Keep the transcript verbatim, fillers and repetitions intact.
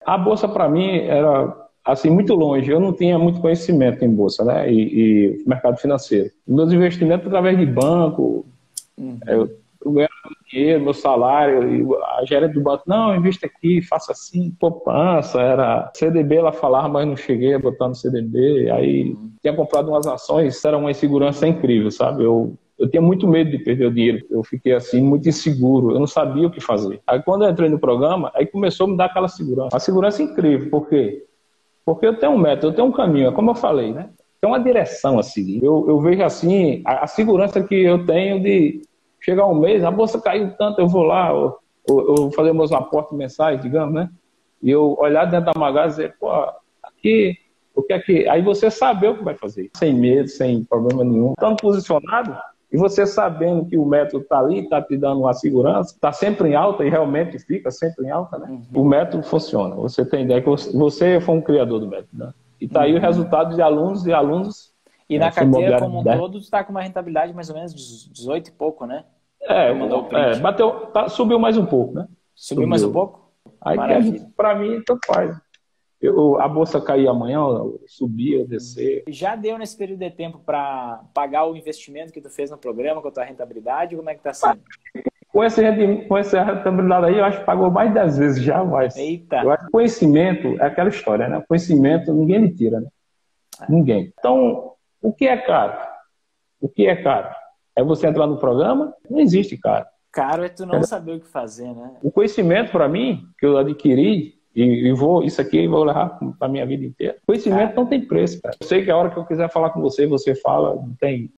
A bolsa para mim era assim muito longe. Eu não tinha muito conhecimento em bolsa, né? E, e mercado financeiro. Meus investimentos através de banco, Uhum. eu, eu ganhava dinheiro, meu salário, e a gerente do banco, não, investe aqui, faça assim, poupança, era C D B, ela falava, mas não cheguei a botar no C D B. Aí Uhum. tinha comprado umas ações, era uma insegurança incrível, sabe? Eu Eu tinha muito medo de perder o dinheiro. Eu fiquei assim, muito inseguro. Eu não sabia o que fazer. Aí quando eu entrei no programa, aí começou a me dar aquela segurança. Uma segurança incrível. Por quê? Porque eu tenho um método, eu tenho um caminho. É como eu falei, né? Tem uma direção a seguir. Eu, eu vejo assim, a, a segurança que eu tenho de chegar um mês, a bolsa caiu tanto, eu vou lá, eu, eu, eu vou fazer meus aportes mensais, digamos, né? E eu olhar dentro da Magazine e dizer, pô, aqui, o que é que... Aí você saber o que vai fazer. Sem medo, sem problema nenhum. Estando posicionado, e você sabendo que o método está ali, está te dando uma segurança, está sempre em alta e realmente fica sempre em alta, né? O Uhum. método funciona. Você tem ideia que você, você foi um criador do método, né? E está aí o Uhum. resultado de alunos e alunos, E né? na Fundo carteira imobiliário como um dez. todo, está com uma rentabilidade mais ou menos de dezoito e pouco, né? É, Me mandou o é, print. bateu, tá, subiu mais um pouco, né? Subiu mais um Subiu. pouco? Aí, Maravilha. para mim, tanto faz. Eu, a bolsa cair amanhã, subir, descer. Já deu nesse período de tempo para pagar o investimento que tu fez no programa com a tua rentabilidade? Como é que está sendo? Com, esse, com essa rentabilidade aí, eu acho que pagou mais de dez vezes já, mas Eita! eu acho que conhecimento é aquela história, né? Conhecimento ninguém me tira, né? Ninguém. Então, o que é caro? O que é caro? É você entrar no programa? Não existe caro. Caro é tu não saber o que fazer, né? O conhecimento, para mim, que eu adquiri, e, e vou, isso aqui eu vou levar para a minha vida inteira. Conhecimento Cara, não tem preço, cara. Eu sei que a hora que eu quiser falar com você, você fala, não tem.